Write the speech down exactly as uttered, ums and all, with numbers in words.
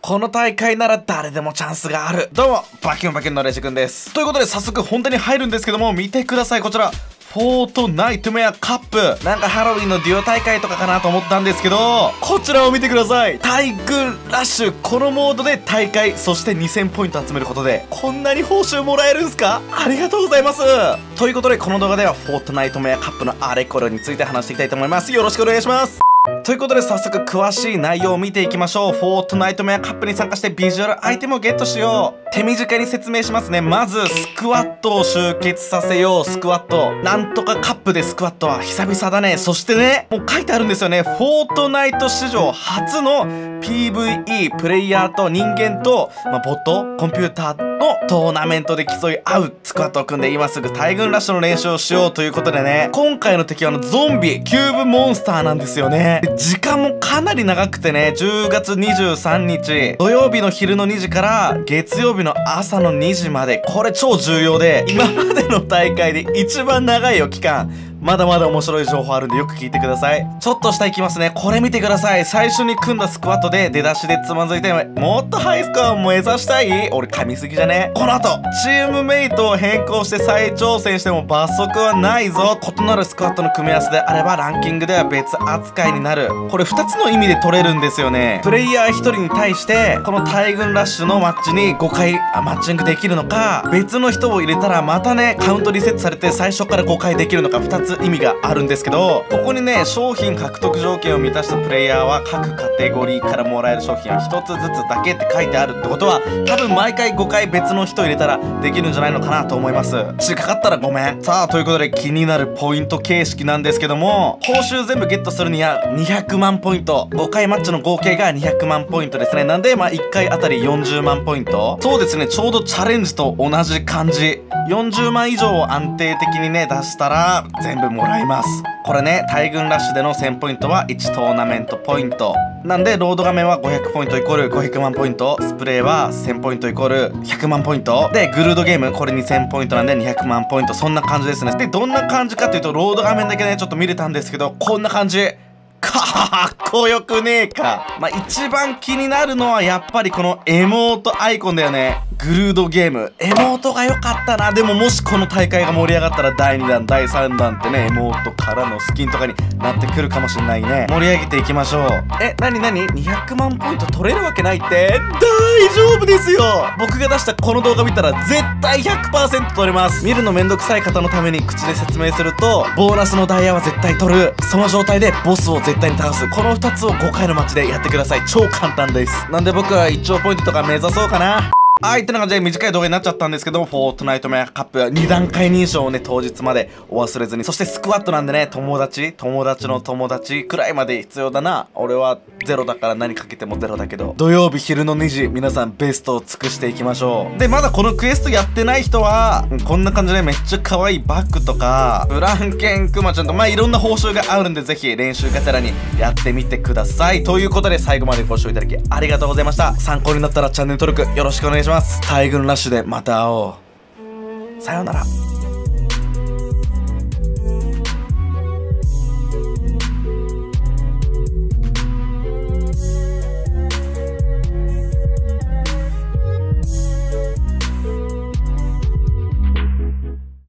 この大会なら誰でもチャンスがある。どうも、バキュンバキュンのレジ君です。ということで早速本題に入るんですけども、見てください、こちら。フォートナイトメアカップ。なんかハロウィンのデュオ大会とかかなと思ったんですけど、こちらを見てください。大群ラッシュ。このモードで大会、そしてにせんポイント集めることで、こんなに報酬もらえるんすか？ありがとうございます。ということで、この動画ではフォートナイトメアカップのあれこれについて話していきたいと思います。よろしくお願いします。ということで早速詳しい内容を見ていきましょう。フォートナイトメアカップに参加してビジュアルアイテムをゲットしよう。手短に説明しますね。まずスクワットを集結させよう。スクワットなんとかカップでスクワットは久々だね。そしてね、もう書いてあるんですよね。フォートナイト史上初の ピーブイイー プレイヤーと人間と、まあ、ボットコンピューターのトーナメントで競い合うスクワットを組んで、今すぐ大群ラッシュの練習をしようということでね、今回の敵はあのゾンビキューブモンスターなんですよね。で時間もかなり長くてね、じゅうがつにじゅうさんにち土曜日の昼のにじから月曜日の朝のにじまで、これ超重要で、今までの大会で一番長いよ期間。まだまだ面白い情報あるんでよく聞いてください。ちょっと下行きますね。これ見てください。最初に組んだスクワットで出だしでつまずいて、もっとハイスコアを目指したい？俺噛みすぎじゃね？この後チームメイトを変更して再挑戦しても罰則はないぞ。異なるスクワットの組み合わせであればランキングでは別扱いになる。これふたつの意味で取れるんですよね。プレイヤーひとりに対してこの大群ラッシュのマッチにごかいマッチングできるのか、別の人を入れたらまたねカウントリセットされて最初からごかいできるのか、ふたつ意味があるんですけど、ここにね商品獲得条件を満たしたプレイヤーは各カテゴリーからもらえる商品はひとつずつだけって書いてあるってことは、多分毎回ごかい別の人入れたらできるんじゃないのかなと思います。違かったらごめん。さあということで気になるポイント形式なんですけども、報酬全部ゲットするにはにひゃくまんポイント、ごかいマッチの合計がにひゃくまんポイントですね。なんでまあいっかいあたりよんじゅうまんポイント。そうですね、ちょうどチャレンジと同じ感じ。よんじゅうまん以上を安定的にね出したら全部もらえます。これね、大群ラッシュでのせんポイントはいちトーナメントポイントなんで、ロード画面はごひゃくポイントイコールごひゃくまんポイント、スプレーはせんポイントイコールひゃくまんポイントで、グルードゲームこれにせんポイントなんでにひゃくまんポイント、そんな感じですね。でどんな感じかというと、ロード画面だけねちょっと見れたんですけど、こんな感じ。かっこよくねえか。まあ一番気になるのはやっぱりこのエモートアイコンだよね。グルードゲームエモートが良かったな。でももしこの大会が盛り上がったらだいにだんだいさんだんってね、エモートからのスキンとかになってくるかもしれないね。盛り上げていきましょう。え、なになに ?にひゃくまんポイント取れるわけないって？大丈夫ですよ。僕が出したこの動画見たら絶対 ひゃくパーセント 取れます。見るのめんどくさい方のために口で説明すると、ボーナスのダイヤは絶対取る。その状態でボスを絶対に倒す。このふたつをごかいのマッチでやってください。超簡単です。なんで僕はいちおうポイントとか目指そうかな。はい、ってな感じで短い動画になっちゃったんですけども、フォートナイトメアカップにだんかい認証をね当日までお忘れずに。そしてスクワットなんでね、友達友達の友達くらいまで必要だな。俺はゼロだから何かけてもゼロだけど、土曜日昼のにじ、皆さんベストを尽くしていきましょう。でまだこのクエストやってない人はこんな感じでめっちゃ可愛いバッグとかブランケンクマちゃんとまあいろんな報酬があるんで、ぜひ練習がてらにやってみてください。ということで最後までご視聴いただきありがとうございました。参考になったらチャンネル登録よろしくお願いします。大群ラッシュでまた会おう。さようなら。